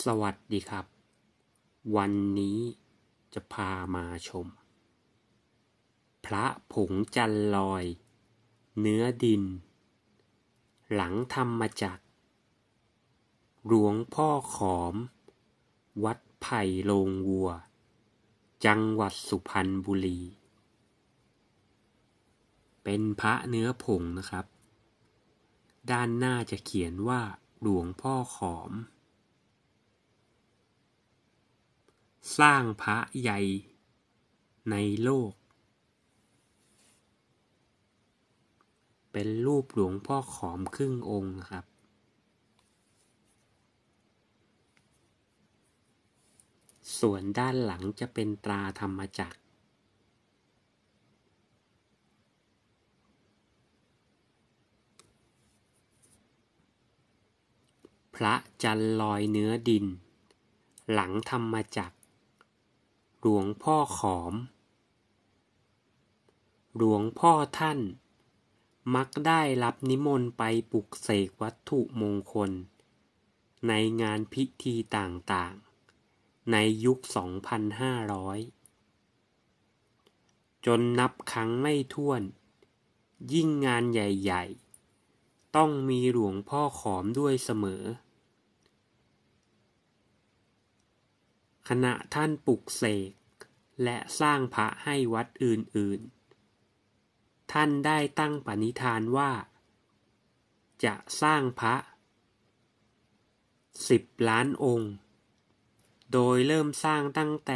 สวัสดีครับวันนี้จะพามาชมพระผงจันลอยเนื้อดินหลังทำมาจากหลวงพ่อขอมวัดไผ่โรงวัวจังหวัดสุพรรณบุรีเป็นพระเนื้อผงนะครับด้านหน้าจะเขียนว่าหลวงพ่อขอมสร้างพระใหญ่ในโลกเป็นรูปหลวงพ่อขอมครึ่งองค์ครับส่วนด้านหลังจะเป็นตราธรรมจักรพระจันลอยเนื้อดินหลังธรรมจักรหลวงพ่อขอมหลวงพ่อท่านมักได้รับนิมนต์ไปปลุกเสกวัตถุมงคลในงานพิธีต่างๆในยุค 2,500 จนนับครั้งไม่ถ้วนยิ่งงานใหญ่ๆต้องมีหลวงพ่อขอมด้วยเสมอขณะท่านปลุกเสกและสร้างพระให้วัดอื่นๆท่านได้ตั้งปณิธานว่าจะสร้างพระ10 ล้านองค์โดยเริ่มสร้างตั้งแต่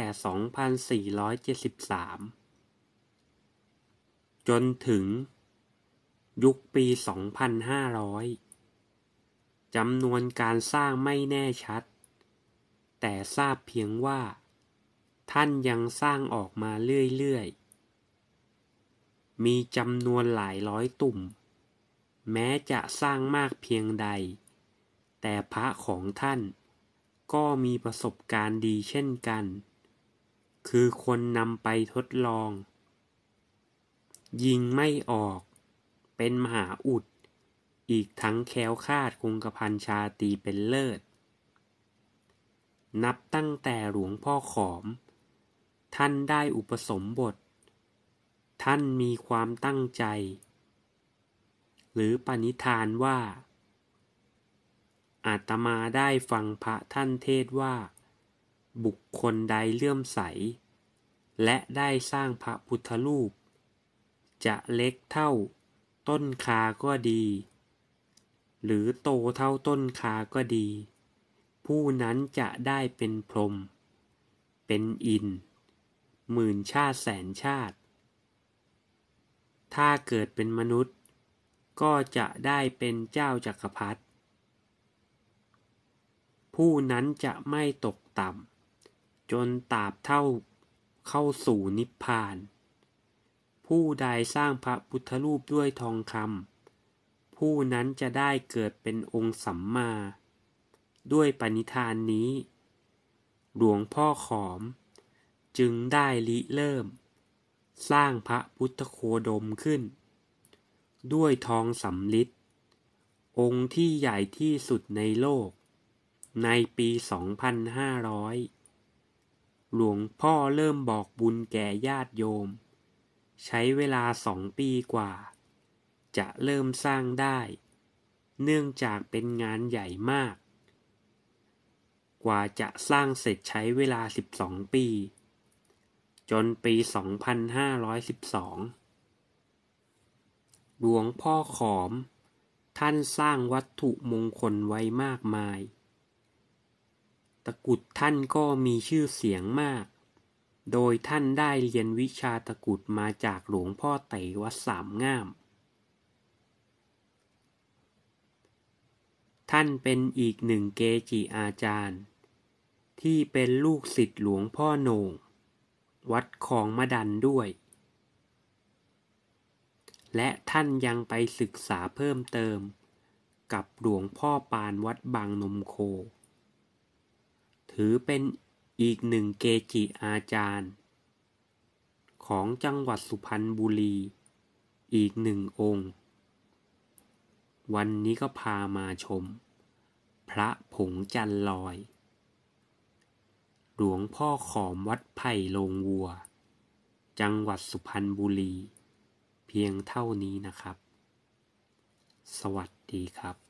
2473 จนถึงยุคปี 2,500 จำนวนการสร้างไม่แน่ชัดแต่ทราบเพียงว่าท่านยังสร้างออกมาเรื่อยๆมีจำนวนหลายร้อยตุ่มแม้จะสร้างมากเพียงใดแต่พระของท่านก็มีประสบการณ์ดีเช่นกันคือคนนำไปทดลองยิงไม่ออกเป็นมหาอุดอีกทั้งแคล้วคลาดคงกระพันชาตรีเป็นเลิศนับตั้งแต่หลวงพ่อขอมท่านได้อุปสมบทท่านมีความตั้งใจหรือปณิธานว่าอาตมาได้ฟังพระท่านเทศว่าบุคคลใดเลื่อมใสและได้สร้างพระพุทธรูปจะเล็กเท่าต้นคาก็ดีหรือโตเท่าต้นคาก็ดีผู้นั้นจะได้เป็นพรหมเป็นอินทร์หมื่นชาติแสนชาติถ้าเกิดเป็นมนุษย์ก็จะได้เป็นเจ้าจักรพรรดิผู้นั้นจะไม่ตกต่ำจนตราบเท่าเข้าสู่นิพพานผู้ใดสร้างพระพุทธรูปด้วยทองคำผู้นั้นจะได้เกิดเป็นองค์สัมมาด้วยปณิธานนี้หลวงพ่อขอมจึงได้ริเริ่มสร้างพระพุทธโคดมขึ้นด้วยทองสำริดองค์ที่ใหญ่ที่สุดในโลกในปี 2,500 หลวงพ่อเริ่มบอกบุญแก่ญาติโยมใช้เวลา2 ปีกว่าจะเริ่มสร้างได้เนื่องจากเป็นงานใหญ่มากกว่าจะสร้างเสร็จใช้เวลา12 ปีจนปี 2,512 หลวงพ่อขอมท่านสร้างวัตถุมงคลไว้มากมายตะกรุดท่านก็มีชื่อเสียงมากโดยท่านได้เรียนวิชาตะกรุดมาจากหลวงพ่อไตรวัดสามง่ามท่านเป็นอีกหนึ่งเกจิอาจารย์ที่เป็นลูกศิษย์หลวงพ่อโหน่งวัดคลองมะดันด้วยและท่านยังไปศึกษาเพิ่มเติมกับหลวงพ่อปานวัดบางนมโคถือเป็นอีกหนึ่งเกจิอาจารย์ของจังหวัดสุพรรณบุรีอีกหนึ่งองค์วันนี้ก็พามาชมพระผงจันลอยหลวงพ่อขอมวัดไผ่โรงวัวจังหวัดสุพรรณบุรีเพียงเท่านี้นะครับสวัสดีครับ